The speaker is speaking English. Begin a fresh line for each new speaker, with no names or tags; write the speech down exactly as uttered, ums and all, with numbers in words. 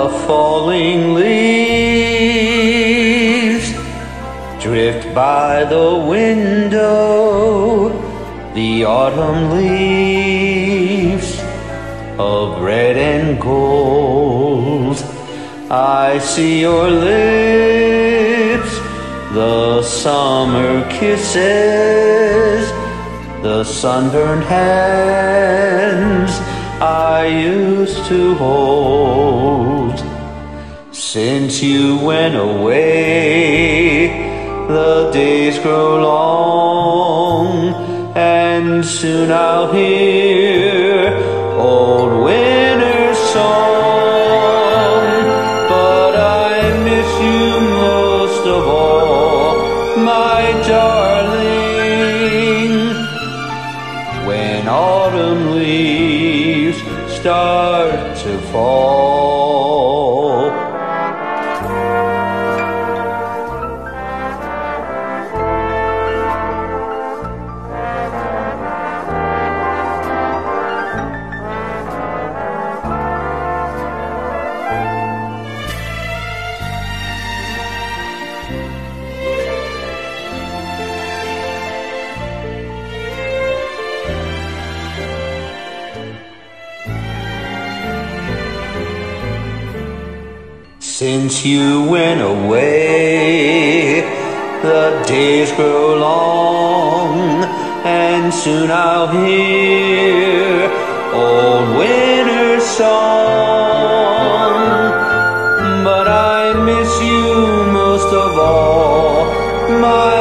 The falling leaves drift by the window, the autumn leaves of red and gold. I see your lips, the summer kisses, the sunburned hands I used to hold. Since you went away, the days grow long, and soon I'll hear old winter's song. But I miss you most of all, my darling, when autumn leaves start to fall. Since you went away, the days grow long, and soon I'll hear old winter's song. But I miss you most of all, my